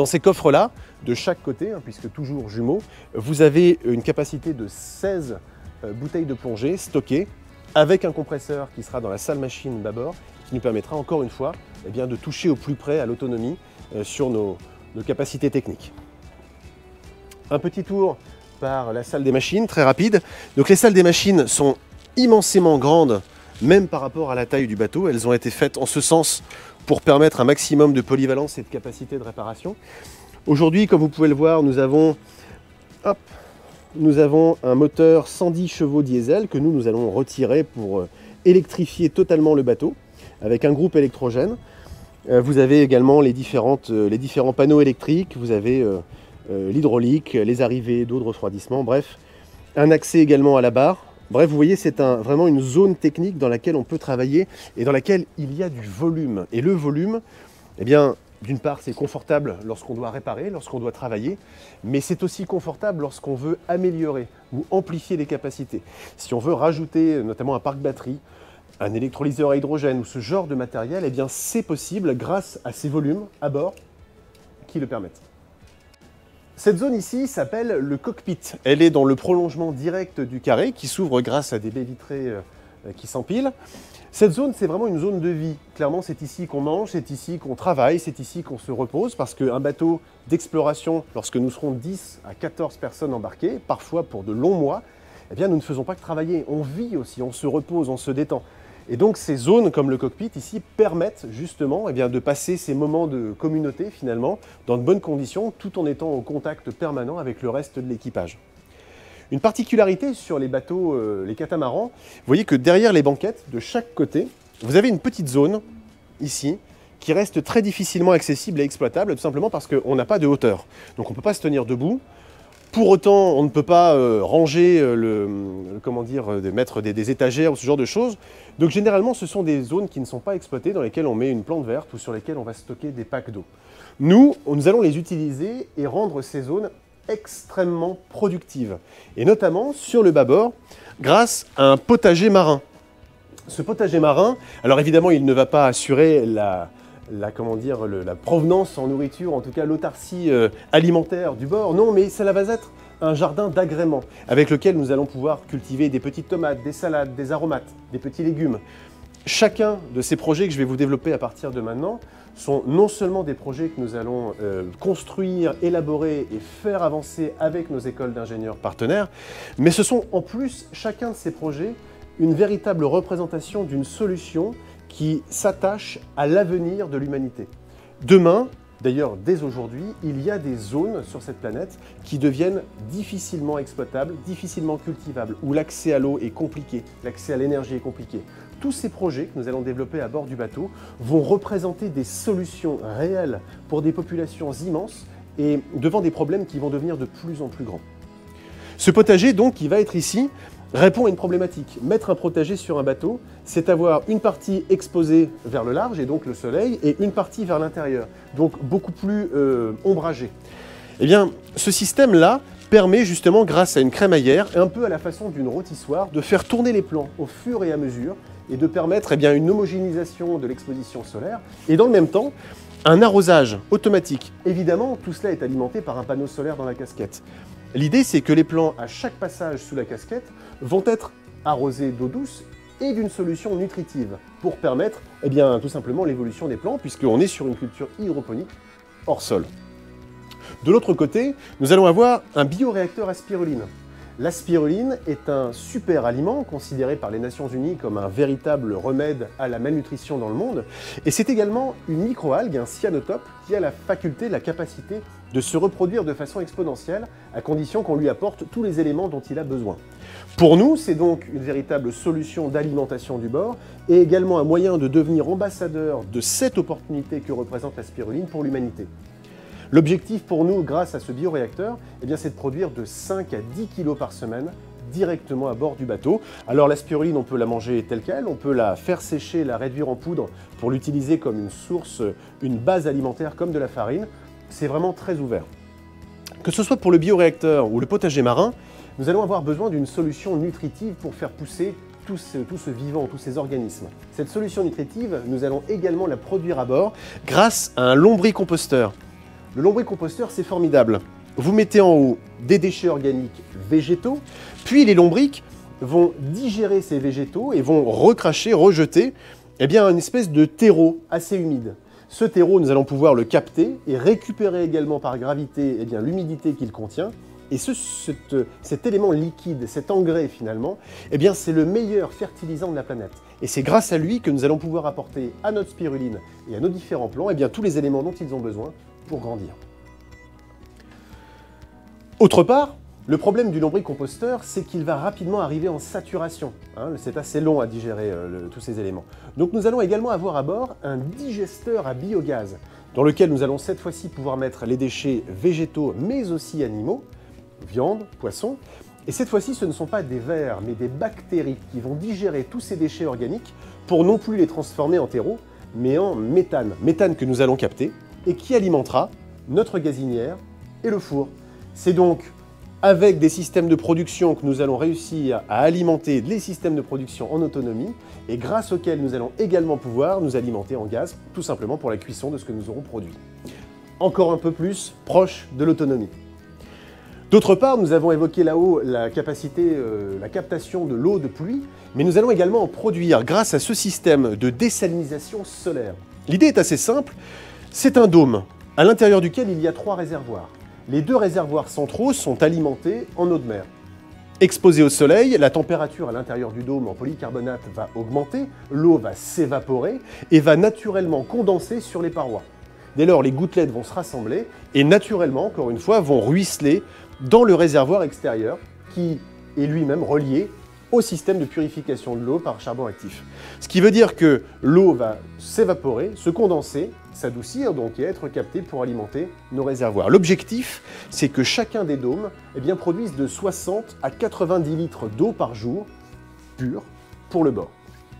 Dans ces coffres-là, de chaque côté, puisque toujours jumeaux, vous avez une capacité de 16 bouteilles de plongée stockées avec un compresseur qui sera dans la salle machine bâbord, qui nous permettra encore une fois de toucher au plus près à l'autonomie sur nos capacités techniques. Un petit tour par la salle des machines, très rapide. Donc les salles des machines sont immensément grandes, même par rapport à la taille du bateau. Elles ont été faites en ce sens pour permettre un maximum de polyvalence et de capacité de réparation. Aujourd'hui, comme vous pouvez le voir, nous avons un moteur 110 chevaux diesel que nous allons retirer pour électrifier totalement le bateau avec un groupe électrogène. Vous avez également les différents panneaux électriques, vous avez l'hydraulique, les arrivées d'eau de refroidissement, bref, un accès également à la barre. Bref, vous voyez, c'est vraiment une zone technique dans laquelle on peut travailler et dans laquelle il y a du volume. Et le volume, d'une part, c'est confortable lorsqu'on doit réparer, lorsqu'on doit travailler, mais c'est aussi confortable lorsqu'on veut améliorer ou amplifier les capacités. Si on veut rajouter notamment un parc batterie, un électrolyseur à hydrogène ou ce genre de matériel, c'est possible grâce à ces volumes à bord qui le permettent. Cette zone ici s'appelle le cockpit. Elle est dans le prolongement direct du carré qui s'ouvre grâce à des baies vitrées qui s'empilent. Cette zone, c'est vraiment une zone de vie. Clairement, c'est ici qu'on mange, c'est ici qu'on travaille, c'est ici qu'on se repose parce qu'un bateau d'exploration, lorsque nous serons 10 à 14 personnes embarquées, parfois pour de longs mois, nous ne faisons pas que travailler. On vit aussi, on se repose, on se détend. Et donc ces zones comme le cockpit ici permettent justement de passer ces moments de communauté finalement dans de bonnes conditions tout en étant au contact permanent avec le reste de l'équipage. Une particularité sur les bateaux, les catamarans, vous voyez que derrière les banquettes de chaque côté, vous avez une petite zone ici qui reste très difficilement accessible et exploitable tout simplement parce qu'on n'a pas de hauteur. Donc on ne peut pas se tenir debout. Pour autant, on ne peut pas ranger, mettre des étagères ou ce genre de choses. Donc généralement, ce sont des zones qui ne sont pas exploitées, dans lesquelles on met une plante verte ou sur lesquelles on va stocker des packs d'eau. Nous allons les utiliser et rendre ces zones extrêmement productives. Et notamment sur le bâbord, grâce à un potager marin. Ce potager marin, alors évidemment, il ne va pas assurer la provenance en nourriture, en tout cas l'autarcie alimentaire du bord. Non, mais ça va être un jardin d'agrément avec lequel nous allons pouvoir cultiver des petites tomates, des salades, des aromates, des petits légumes. Chacun de ces projets que je vais vous développer à partir de maintenant sont non seulement des projets que nous allons construire, élaborer et faire avancer avec nos écoles d'ingénieurs partenaires, mais ce sont en plus, chacun de ces projets, une véritable représentation d'une solution qui s'attache à l'avenir de l'humanité. Demain, d'ailleurs dès aujourd'hui, il y a des zones sur cette planète qui deviennent difficilement exploitables, difficilement cultivables, où l'accès à l'eau est compliqué, l'accès à l'énergie est compliqué. Tous ces projets que nous allons développer à bord du bateau vont représenter des solutions réelles pour des populations immenses et devant des problèmes qui vont devenir de plus en plus grands. Ce potager donc qui va être ici répond à une problématique. Mettre un potager sur un bateau, c'est avoir une partie exposée vers le large et donc le soleil et une partie vers l'intérieur, donc beaucoup plus ombragée. Ce système-là permet justement, grâce à une crémaillère, un peu à la façon d'une rôtissoire, de faire tourner les plants au fur et à mesure et de permettre une homogénéisation de l'exposition solaire et dans le même temps, un arrosage automatique. Évidemment, tout cela est alimenté par un panneau solaire dans la casquette. L'idée, c'est que les plants, à chaque passage sous la casquette, vont être arrosés d'eau douce et d'une solution nutritive pour permettre tout simplement l'évolution des plants puisqu'on est sur une culture hydroponique hors sol. De l'autre côté, nous allons avoir un bioréacteur à spiruline. La spiruline est un super aliment considéré par les Nations Unies comme un véritable remède à la malnutrition dans le monde. Et c'est également une microalgue, un cyanotope, qui a la faculté, la capacité de se reproduire de façon exponentielle à condition qu'on lui apporte tous les éléments dont il a besoin. Pour nous, c'est donc une véritable solution d'alimentation du bord et également un moyen de devenir ambassadeur de cette opportunité que représente la spiruline pour l'humanité. L'objectif pour nous, grâce à ce bioréacteur, c'est de produire de 5 à 10 kg par semaine directement à bord du bateau. Alors la spiruline, on peut la manger telle qu'elle, on peut la faire sécher, la réduire en poudre pour l'utiliser comme une source, une base alimentaire comme de la farine. C'est vraiment très ouvert. Que ce soit pour le bioréacteur ou le potager marin, nous allons avoir besoin d'une solution nutritive pour faire pousser tout ce vivant, tous ces organismes. Cette solution nutritive, nous allons également la produire à bord grâce à un lombricomposteur. Le lombricomposteur, c'est formidable. Vous mettez en haut des déchets organiques végétaux, puis les lombrics vont digérer ces végétaux et vont recracher, rejeter une espèce de terreau assez humide. Ce terreau, nous allons pouvoir le capter et récupérer également par gravité l'humidité qu'il contient. Et cet élément liquide, cet engrais finalement, c'est le meilleur fertilisant de la planète. Et c'est grâce à lui que nous allons pouvoir apporter à notre spiruline et à nos différents plants tous les éléments dont ils ont besoin pour grandir. Autre part, le problème du lombricomposteur, c'est qu'il va rapidement arriver en saturation. C'est assez long à digérer tous ces éléments. Donc nous allons également avoir à bord un digesteur à biogaz, dans lequel nous allons cette fois-ci pouvoir mettre les déchets végétaux, mais aussi animaux, viande, poisson. Et cette fois-ci, ce ne sont pas des vers, mais des bactéries qui vont digérer tous ces déchets organiques pour non plus les transformer en terreau, mais en méthane. Méthane que nous allons capter et qui alimentera notre gazinière et le four. C'est donc avec des systèmes de production que nous allons réussir à alimenter les systèmes de production en autonomie et grâce auxquels nous allons également pouvoir nous alimenter en gaz, tout simplement pour la cuisson de ce que nous aurons produit. Encore un peu plus proche de l'autonomie. D'autre part, nous avons évoqué là-haut la capacité, la captation de l'eau de pluie, mais nous allons également en produire grâce à ce système de désalinisation solaire. L'idée est assez simple, c'est un dôme à l'intérieur duquel il y a 3 réservoirs. Les 2 réservoirs centraux sont alimentés en eau de mer. Exposé au soleil, la température à l'intérieur du dôme en polycarbonate va augmenter, l'eau va s'évaporer et va naturellement condenser sur les parois. Dès lors, les gouttelettes vont se rassembler et naturellement, encore une fois, vont ruisseler dans le réservoir extérieur qui est lui-même relié au système de purification de l'eau par charbon actif. Ce qui veut dire que l'eau va s'évaporer, se condenser, s'adoucir donc et être captée pour alimenter nos réservoirs. L'objectif, c'est que chacun des dômes produise de 60 à 90 litres d'eau par jour, pure, pour le bord.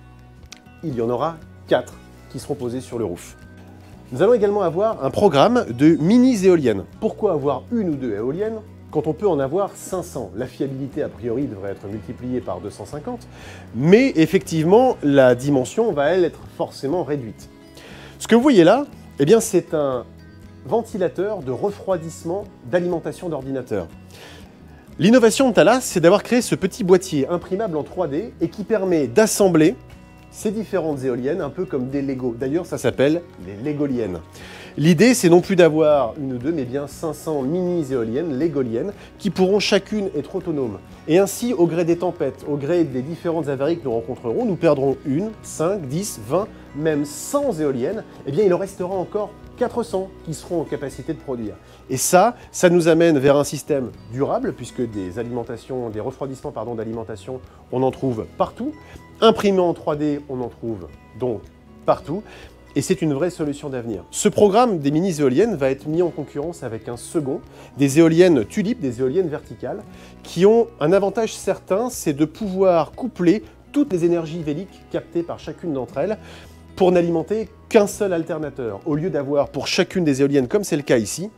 Il y en aura 4 qui seront posés sur le roof. Nous allons également avoir un programme de mini-éoliennes. Pourquoi avoir 1 ou 2 éoliennes quand on peut en avoir 500? La fiabilité, a priori, devrait être multipliée par 250, mais effectivement, la dimension va, elle, être forcément réduite. Ce que vous voyez là, c'est un ventilateur de refroidissement d'alimentation d'ordinateur. L'innovation de Thales, c'est d'avoir créé ce petit boîtier imprimable en 3D et qui permet d'assembler ces différentes éoliennes, un peu comme des Lego. D'ailleurs, ça s'appelle les Légoliennes. L'idée, c'est non plus d'avoir 1 ou 2, mais bien 500 mini-éoliennes, Légoliennes, qui pourront chacune être autonomes. Et ainsi, au gré des tempêtes, au gré des différentes avaries que nous rencontrerons, nous perdrons 1, 5, 10, 20, même 100 éoliennes, il en restera encore 400 qui seront en capacité de produire. Et ça nous amène vers un système durable, puisque des refroidissements d'alimentation, on en trouve partout. Imprimé en 3D, on en trouve donc partout. Et c'est une vraie solution d'avenir. Ce programme des mini-éoliennes va être mis en concurrence avec un second, des éoliennes tulipes, des éoliennes verticales, qui ont un avantage certain, c'est de pouvoir coupler toutes les énergies véliques captées par chacune d'entre elles pour n'alimenter qu'un seul alternateur. Au lieu d'avoir pour chacune des éoliennes, comme c'est le cas ici,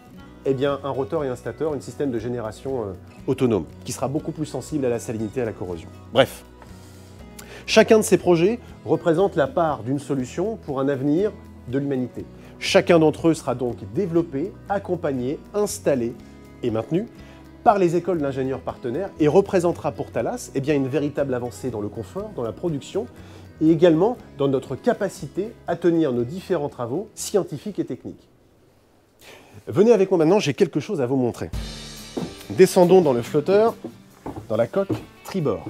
un rotor et un stateur, un système de génération autonome, qui sera beaucoup plus sensible à la salinité et à la corrosion. Bref. Chacun de ces projets représente la part d'une solution pour un avenir de l'humanité. Chacun d'entre eux sera donc développé, accompagné, installé et maintenu par les écoles d'ingénieurs partenaires et représentera pour Thales une véritable avancée dans le confort, dans la production et également dans notre capacité à tenir nos différents travaux scientifiques et techniques. Venez avec moi maintenant, j'ai quelque chose à vous montrer. Descendons dans le flotteur, dans la coque tribord.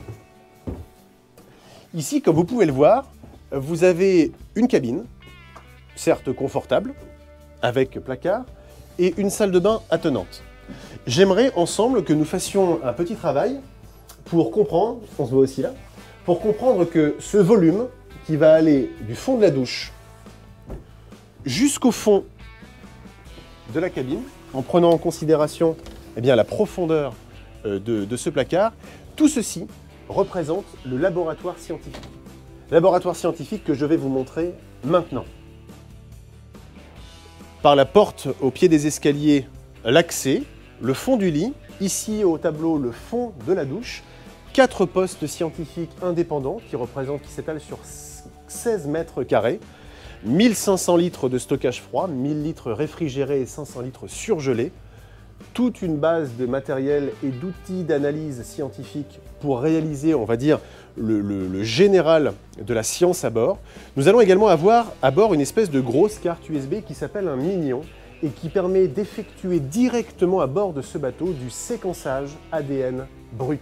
Ici, comme vous pouvez le voir, vous avez une cabine, certes confortable, avec placard, et une salle de bain attenante. J'aimerais ensemble que nous fassions un petit travail pour comprendre, on se voit aussi là, pour comprendre que ce volume qui va aller du fond de la douche jusqu'au fond de la cabine, en prenant en considération la profondeur de ce placard, tout ceci représente le laboratoire scientifique. Laboratoire scientifique que je vais vous montrer maintenant. Par la porte au pied des escaliers, l'accès, le fond du lit, ici au tableau le fond de la douche, 4 postes scientifiques indépendants qui s'étalent sur 16 mètres carrés. 1500 litres de stockage froid, 1000 litres réfrigérés et 500 litres surgelés, toute une base de matériel et d'outils d'analyse scientifique pour réaliser, on va dire, le général de la science à bord. Nous allons également avoir à bord une espèce de grosse carte USB qui s'appelle un Minion et qui permet d'effectuer directement à bord de ce bateau du séquençage ADN brut.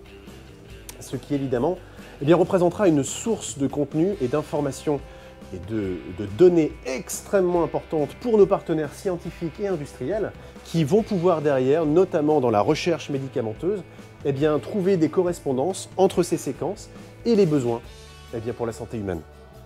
Ce qui évidemment représentera une source de contenu et d'informations et de données extrêmement importantes pour nos partenaires scientifiques et industriels qui vont pouvoir derrière, notamment dans la recherche médicamenteuse, trouver des correspondances entre ces séquences et les besoins pour la santé humaine.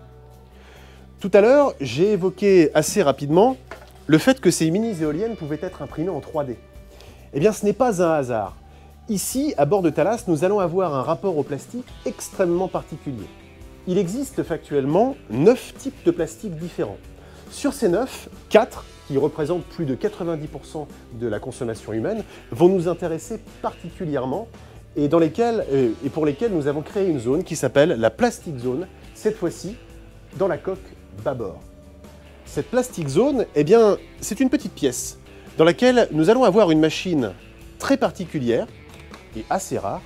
Tout à l'heure, j'ai évoqué assez rapidement le fait que ces mini-éoliennes pouvaient être imprimées en 3D. Ce n'est pas un hasard. Ici, à bord de Thalas, nous allons avoir un rapport au plastique extrêmement particulier. Il existe factuellement 9 types de plastique différents. Sur ces 9, 4, qui représentent plus de 90% de la consommation humaine, vont nous intéresser particulièrement et pour lesquels nous avons créé une zone qui s'appelle la Plastic Zone, cette fois-ci dans la coque bâbord. Cette Plastic Zone, c'est une petite pièce dans laquelle nous allons avoir une machine très particulière et assez rare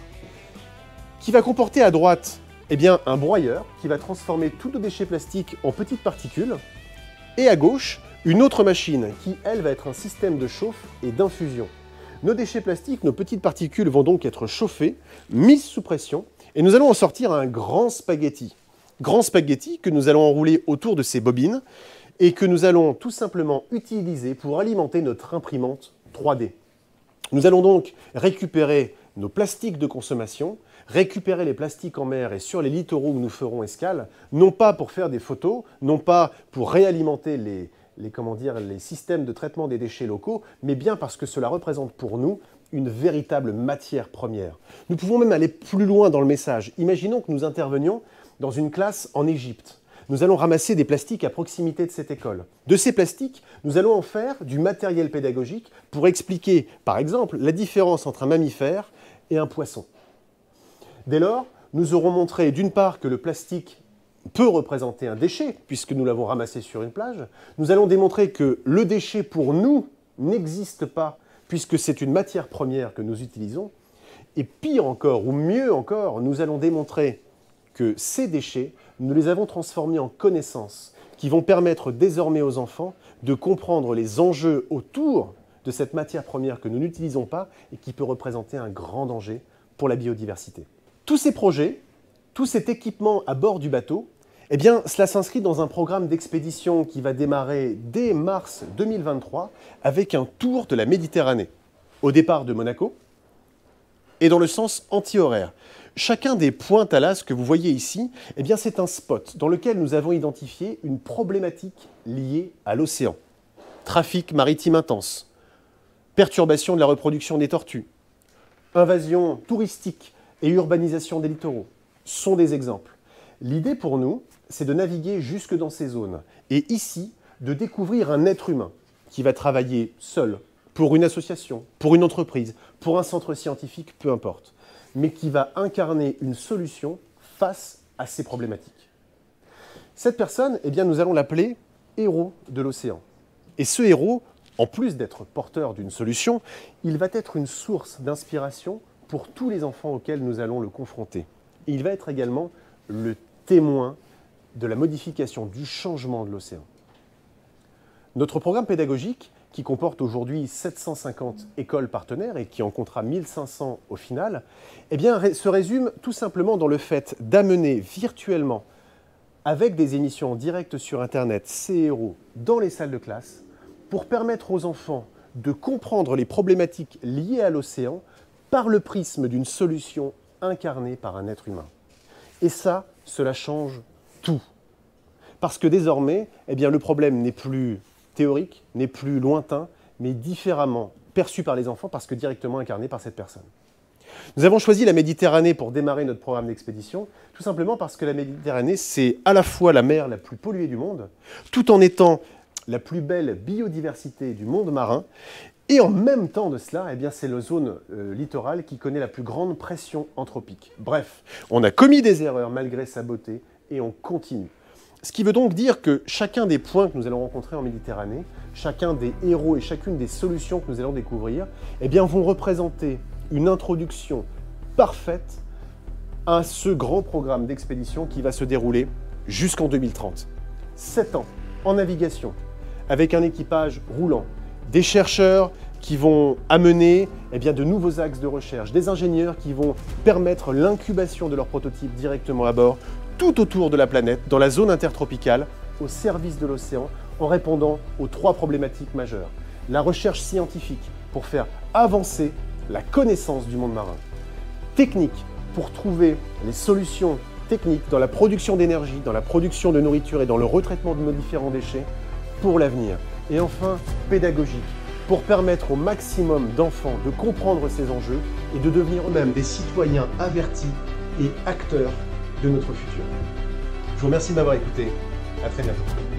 qui va comporter à droite un broyeur qui va transformer tous nos déchets plastiques en petites particules et à gauche, une autre machine qui, elle, va être un système de chauffe et d'infusion. Nos déchets plastiques, nos petites particules vont donc être chauffées, mises sous pression, et nous allons en sortir un grand spaghetti. Grand spaghetti que nous allons enrouler autour de ces bobines et que nous allons tout simplement utiliser pour alimenter notre imprimante 3D. Nous allons donc récupérer nos plastiques de consommation, récupérer les plastiques en mer et sur les littoraux où nous ferons escale, non pas pour faire des photos, non pas pour réalimenter les systèmes de traitement des déchets locaux, mais bien parce que cela représente pour nous une véritable matière première. Nous pouvons même aller plus loin dans le message. Imaginons que nous intervenions dans une classe en Égypte. Nous allons ramasser des plastiques à proximité de cette école. De ces plastiques, nous allons en faire du matériel pédagogique pour expliquer, par exemple, la différence entre un mammifère et un poisson. Dès lors, nous aurons montré d'une part que le plastique peut représenter un déchet, puisque nous l'avons ramassé sur une plage. Nous allons démontrer que le déchet, pour nous, n'existe pas, puisque c'est une matière première que nous utilisons. Et pire encore, ou mieux encore, nous allons démontrer que ces déchets, nous les avons transformés en connaissances qui vont permettre désormais aux enfants de comprendre les enjeux autour de cette matière première que nous n'utilisons pas et qui peut représenter un grand danger pour la biodiversité. Tous ces projets, tout cet équipement à bord du bateau, cela s'inscrit dans un programme d'expédition qui va démarrer dès mars 2023 avec un tour de la Méditerranée, au départ de Monaco et dans le sens anti-horaire. Chacun des points Thalas que vous voyez ici, c'est un spot dans lequel nous avons identifié une problématique liée à l'océan. Trafic maritime intense, perturbation de la reproduction des tortues, invasion touristique et urbanisation des littoraux sont des exemples. L'idée pour nous, c'est de naviguer jusque dans ces zones et ici, de découvrir un être humain qui va travailler seul, pour une association, pour une entreprise, pour un centre scientifique, peu importe, mais qui va incarner une solution face à ces problématiques. Cette personne, nous allons l'appeler héros de l'océan. Et ce héros, en plus d'être porteur d'une solution, il va être une source d'inspiration pour tous les enfants auxquels nous allons le confronter. Et il va être également le témoin de la modification, du changement de l'océan. Notre programme pédagogique, qui comporte aujourd'hui 750 écoles partenaires et qui en comptera 1500 au final, se résume tout simplement dans le fait d'amener virtuellement, avec des émissions en direct sur Internet, ces héros dans les salles de classe pour permettre aux enfants de comprendre les problématiques liées à l'océan par le prisme d'une solution incarnée par un être humain. Et ça, cela change tout. Parce que désormais, le problème n'est plus théorique, n'est plus lointain, mais différemment perçu par les enfants parce que directement incarné par cette personne. Nous avons choisi la Méditerranée pour démarrer notre programme d'expédition, tout simplement parce que la Méditerranée, c'est à la fois la mer la plus polluée du monde, tout en étant la plus belle biodiversité du monde marin, et en même temps de cela, c'est la zone littorale qui connaît la plus grande pression anthropique. Bref, on a commis des erreurs malgré sa beauté, et on continue. Ce qui veut donc dire que chacun des points que nous allons rencontrer en Méditerranée, chacun des héros et chacune des solutions que nous allons découvrir, eh bien, vont représenter une introduction parfaite à ce grand programme d'expédition qui va se dérouler jusqu'en 2030. 7 ans en navigation, avec un équipage roulant, des chercheurs qui vont amener de nouveaux axes de recherche, des ingénieurs qui vont permettre l'incubation de leurs prototypes directement à bord, tout autour de la planète, dans la zone intertropicale, au service de l'océan, en répondant aux 3 problématiques majeures. La recherche scientifique pour faire avancer la connaissance du monde marin. Technique pour trouver les solutions techniques dans la production d'énergie, dans la production de nourriture et dans le retraitement de nos différents déchets pour l'avenir. Et enfin, pédagogique pour permettre au maximum d'enfants de comprendre ces enjeux et de devenir eux-mêmes des citoyens avertis et acteurs de notre futur. Je vous remercie de m'avoir écouté. À très bientôt.